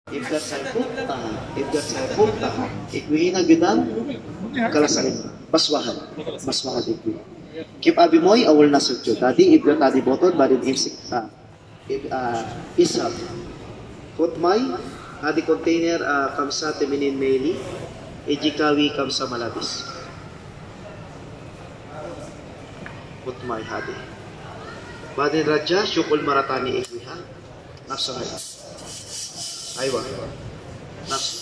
Ibdat sa tahan. Ibdat sa tahan. Ikwi na gudang kalasarin. Baswahan. Baswahan ikwi. Kip abi moy awol na sutyo. Tadi ibdat tadi botod badin imsik ishab. Kutmay hadi container kamsa teminin meli. Ejikawi kamsa malabis. Kutmay hadi. Badin raja syukul maratani ikwi ha. Nafsahay. Aywa. Nafsu.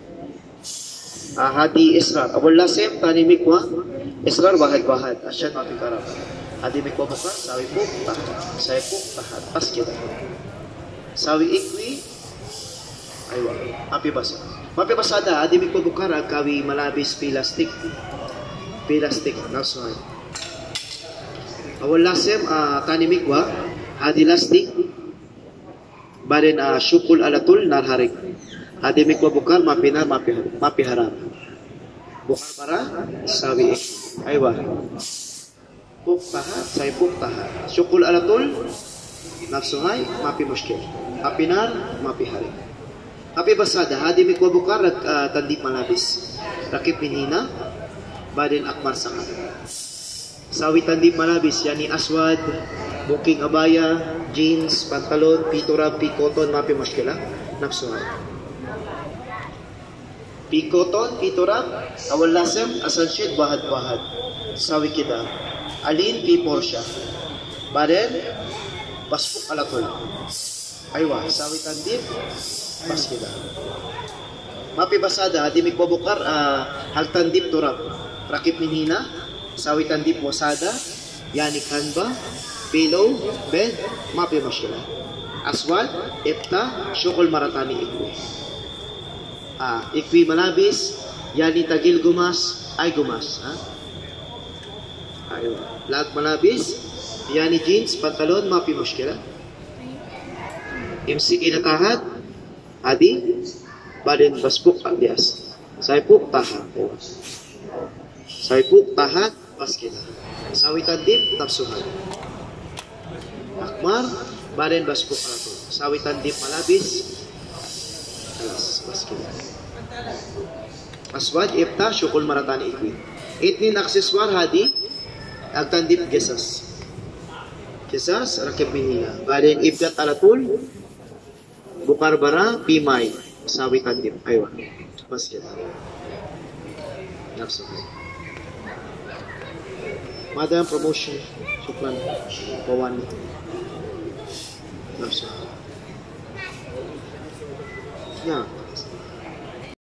Hadi israr. Abul lasim tani mikwa. Israr wahad-wahad. Asyad mafikarab. Hadi mikwa bukar. Sawi puk tahat. Sawi puk tahat. Pas kita. Sawi ikwi. Aywa. Api basa. Mapi basada. Hadi mikwa bukar. Kawi malabis pilastik. Pilastik. Nafsu. Abul lasim tani mikwa. Hadi lastik. Barin syukul alatul narharik. Hadi mikwa bukar mapinar mapiharap. Bukar para sawi. Aywa. Puk tahat, say puk tahat. Syukul alatul nafsuhay mapi muskil. Mapinar mapiharik. Mapi basada. Hadi mikwa bukar tandip malabis. Rakip minina. Barin akmar sangat. Sawi tandip malabis. Yani aswad. Buking abaya, jeans, pantalon, pitura, pikoton, mapi maskila, nafsuhan. Pikoton, pitura, awal lasem, asansyid, bahad-bahad. Sawi kita. Alin, pi Porsche. Baren, paspuk alakol. Aywa, sawi tandip, pas kita. Mapi basada, di mikbabukar, hagtandip turab. Rakip minina, sawi tandip wasada, yani kanba, pillow, bed, mapi masyila. Aswad, ipta, syukul maratani ikwi. Ikwi malabis, yani tagil gumas, ay gumas. Ayun. Lag malabis, yani jeans, pantalon, mapi masyila. Imsik inatahat, adi, badin baspuk alias. Saipuk tahat. Saipuk tahat, paskila. Sawitan dip, nafsuhan. Akmar, baden baspuk alatul. Sawitan dip malabis. Alas, baskil. Aswad, ipta, syukul maratani ikwi. Itnin akseswar hadi, agtandip gesas. Gesas, rakip minina. Baden ibdat alatul, bukar bara, pimay. Sawitan dip. Aywa. Baskil. Nafsuhan. Madam promotion. Syukran. Bawani. Nafsu. Ya.